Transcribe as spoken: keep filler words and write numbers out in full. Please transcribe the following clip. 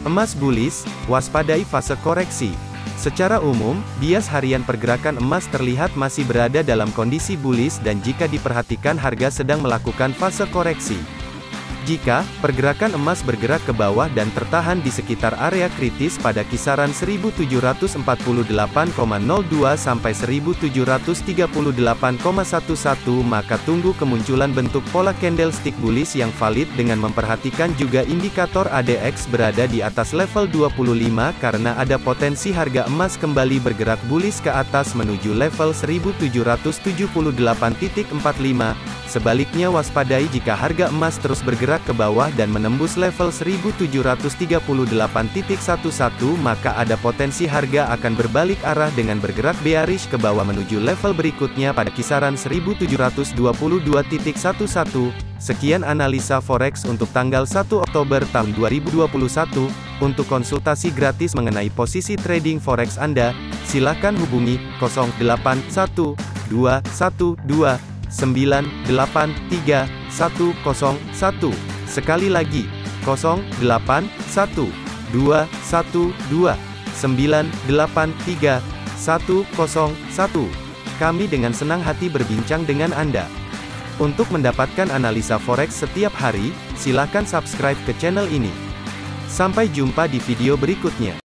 Emas bullish, waspadai fase koreksi. Secara umum, bias harian pergerakan emas terlihat masih berada dalam kondisi bullish dan jika diperhatikan harga sedang melakukan fase koreksi. Jika pergerakan emas bergerak ke bawah dan tertahan di sekitar area kritis pada kisaran seribu tujuh ratus empat puluh delapan koma nol dua sampai seribu tujuh ratus tiga puluh delapan koma sebelas, maka tunggu kemunculan bentuk pola candlestick bullish yang valid dengan memperhatikan juga indikator A D X berada di atas level dua puluh lima karena ada potensi harga emas kembali bergerak bullish ke atas menuju level seribu tujuh ratus tujuh puluh delapan koma empat lima. Sebaliknya waspadai jika harga emas terus bergerak ke bawah dan menembus level seribu tujuh ratus tiga puluh delapan koma sebelas, maka ada potensi harga akan berbalik arah dengan bergerak bearish ke bawah menuju level berikutnya pada kisaran seribu tujuh ratus dua puluh dua koma sebelas. Sekian analisa forex untuk tanggal satu Oktober tahun dua ribu dua puluh satu. Untuk konsultasi gratis mengenai posisi trading forex Anda, silakan hubungi nol delapan satu dua satu dua sembilan delapan tiga satu nol satu. Sekali lagi, nol delapan satu dua satu dua sembilan delapan tiga satu nol satu. Kami dengan senang hati berbincang dengan Anda. Untuk mendapatkan analisa forex setiap hari, silakan subscribe ke channel ini. Sampai jumpa di video berikutnya.